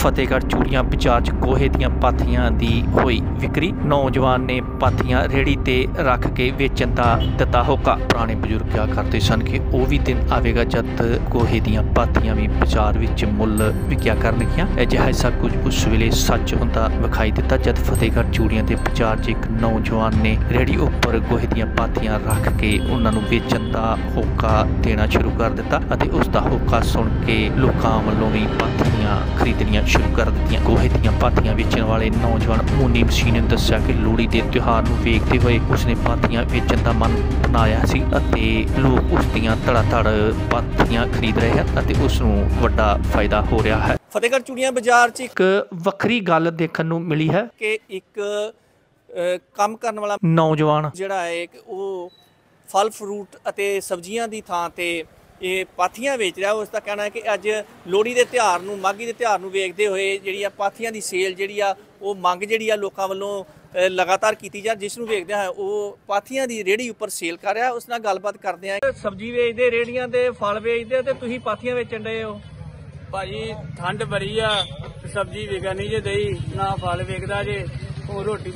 फतेहगढ़ चूड़ियां बाजार च गोहे दीयां पाथियां दी होई विक्री। नौजवान ने पाथियां रेहड़ी ते रख के वेचण दा दिता होका। पुराने बजुर्ग क्या करते सन कि वो भी दिन आवेगा जद गोहे दीयां पाथियां भी बाजार विच मुੱਲ विकिया करनगियां। अजिहा सब कुछ उस वेले सच हुंदा विखाई दिता जद फतेहगढ़ चूड़ियां दे बाजार च एक नौजवान ने रेहड़ी उपर गोहे दीयां पाथियां रख के उन्हां नूं वेचण दा होका देना शुरू कर दिता ਅਤੇ ਉਸ ਦਾ ਹੋਕਾ ਸੁਣ ਕੇ ਲੋਕਾਂ ਵੱਲੋਂ ਵੀ ਪਾਥੀਆਂ ਖਰੀਦਣੀਆਂ ਸ਼ੁਰੂ ਕਰ ਦਿੱਤੀਆਂ। ਗੋਹੇ ਦੀਆਂ ਪਾਥੀਆਂ ਵੇਚਣ ਵਾਲੇ ਨੌਜਵਾਨ ਮੂਨੀ ਮਸੀਹ ਨੇ ਦੱਸਿਆ ਕਿ ਲੋਹੜੀ ਦੇ ਤਿਉਹਾਰ ਨੂੰ ਵੇਖਦੇ ਹੋਏ ਉਸਨੇ ਪਾਥੀਆਂ ਵੇਚਣ ਦਾ ਮਨ ਬਣਾਇਆ ਸੀ ਅਤੇ ਲੋਕ ਉਸ ਦੀਆਂ ਧੜਾ-ਧੜ ਪਾਥੀਆਂ ਖਰੀਦ ਰਹੇ ਹਨ ਅਤੇ ਉਸ ਨੂੰ ਵੱਡਾ ਫਾਇਦਾ ਹੋ ਰਿਹਾ ਹੈ। ਫਤਿਹਗੜ੍ਹ ਚੂੜੀਆਂ ਬਾਜ਼ਾਰ 'ਚ ਇੱਕ ਵੱਖਰੀ ਗੱਲ ਦੇਖਣ ਨੂੰ ਮਿਲੀ ਹੈ ਕਿ ਇੱਕ ਕੰਮ ਕਰਨ ਵਾਲਾ ਨੌਜਵਾਨ ਜਿਹੜਾ ਹੈ ਉਹ फल फ्रूट ਅਤੇ सब्जियां ਦੀ ਥਾਂ ਤੇ ਇਹ ਪਾਥੀਆਂ ਵੇਚ ਰਿਹਾ। ਉਸ ਦਾ ਕਹਿਣਾ ਹੈ ਕਿ ਅੱਜ ਲੋਹੜੀ ਦੇ ਤਿਉਹਾਰ ਨੂੰ ਮਾਘੀ ਦੇ ਤਿਉਹਾਰ ਨੂੰ ਵੇਖਦੇ ਹੋਏ ਜਿਹੜੀ ਆ ਪਾਥੀਆਂ ਦੀ ਸੇਲ ਜਿਹੜੀ ਆ ਉਹ ਮੰਗ ਜਿਹੜੀ ਆ ਲੋਕਾਂ ਵੱਲੋਂ ਲਗਾਤਾਰ ਕੀਤੀ ਜਾ, ਜਿਸ ਨੂੰ ਵੇਖਦੇ ਹਾਂ ਉਹ ਪਾਥੀਆਂ ਦੀ ਰੇਹੜੀ ਉੱਪਰ ਸੇਲ ਕਰ ਰਿਹਾ। ਉਸ ਨਾਲ ਗੱਲਬਾਤ ਕਰਦੇ ਆ। ਸਬਜ਼ੀ ਵੇਚਦੇ, ਰੇਹੜੀਆਂ ਤੇ ਫਲ ਵੇਚਦੇ ਤੇ ਤੁਸੀਂ ਪਾਥੀਆਂ ਵੇਚਣ ਡਏ ਹੋ ਭਾਜੀ। ਠੰਡ ਬੜੀ ਆ, ਸਬਜ਼ੀ ਵਿਕਣੀ ਜੇ ਦਈ ਨਾ ਫਲ ਵਿਕਦਾ ਜੇ, ਉਹ ਰੋਟੀ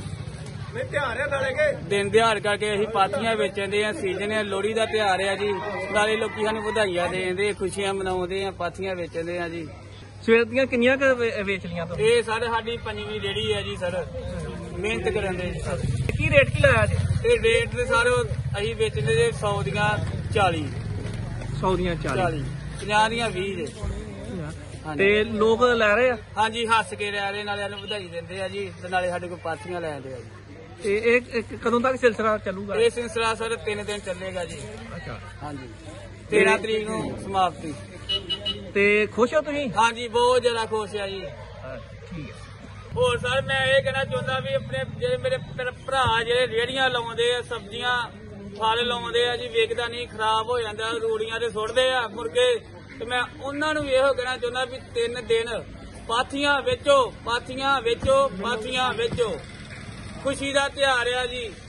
दिन दिहाड़ करके असीं पाथियां बेचण दे। सीजन है, लोहड़ी का त्योहार है जी, नाले लोकी सानूं वधाइयां देंदे, खुशियां मनाउंदे आ, पाथियां बेचण दे जी। सवेर दियां किन्नियां वेच लियां तुसीं? ये सर साडी पंजवीं रेहड़ी है जी सर, मेहनत करन दे सर। की रेट की लाया जी? ये रेट ते सर असीं बेचदे जे 100 दियां 40, 100 दियां 40, 50 दियां 20 जे। ਤੇ ਲੋਕ ਲੈ ਰਹੇ ਆ? ਹਾਂਜੀ, ਹੱਸ ਕੇ ਲੈ ਰਹੇ, ਨਾਲੇ ਸਾਨੂੰ ਵਧਾਈ ਦਿੰਦੇ ਆ ਜੀ, ਤੇ ਨਾਲੇ ਸਾਡੇ ਕੋਲ ਪਾਥੀਆਂ ਲੈਂਦੇ ਆ ਜੀ। कदों तक सिलसिला चलूगा? ये सिलसिला सर 3 दिन चलेगा जी। अच्छा, हाँ जी, 13 तरीक ਨੂੰ समाप्ति। ਤੇ खुश हो तुसीं? हाँ जी, बहुत ज्यादा खुश है जी। ठीक है। ਹੋਰ ਸਰ ਮੈਂ ਇਹ ਕਹਿਣਾ ਚਾਹੁੰਦਾ ਵੀ ਆਪਣੇ ਜਿਹੜੇ ਮੇਰੇ ਭਰਾ ਜਿਹੜੇ ਰੇਹੜੀਆਂ ਲਾਉਂਦੇ ਆ, ਸਬਜ਼ੀਆਂ ਫਲ ਲਾਉਂਦੇ ਆ ਜੀ, ਵੇਚਦਾ ਨਹੀਂ, ਖਰਾਬ ਹੋ ਜਾਂਦਾ, ਰੂੜੀਆਂ ਤੇ ਸੁੱਟਦੇ ਆ ਮੁਰਗੇ, ਤੇ ਮੈਂ ਉਹਨਾਂ ਨੂੰ ਇਹੋ ਕਹਿਣਾ ਚਾਹੁੰਦਾ ਵੀ 3 ਦਿਨ ਪਾਥੀਆਂ ਵੇਚੋ, ਪਾਥੀਆਂ ਵੇਚੋ, ਪਾਥੀਆਂ ਵੇਚੋ। खुशी का त्योहार है जी।